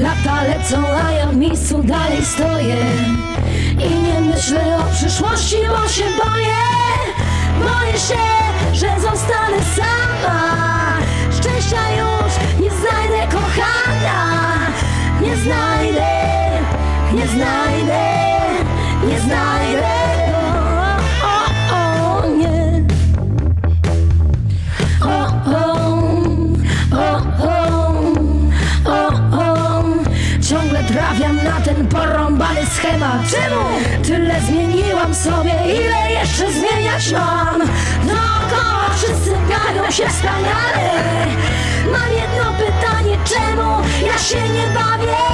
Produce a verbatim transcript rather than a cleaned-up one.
Lata lecą, a ja w miejscu dalej stoję i nie myślę o przyszłości, bo się boję. Boję się, że zostanę sama. Szczęścia już nie znajdę, kochana. Nie znajdę, nie znajdę, nie znajdę. O, o, o, nie. O, o, o, o, o, o. Ciągle trafiam na ten porąbany schemat. Czemu? Tyle zmieniłam sobie, ile jeszcze zmieniać mam? Dookoła wszyscy bawią się wspaniale. Mam jedno pytanie, czemu ja się nie bawię?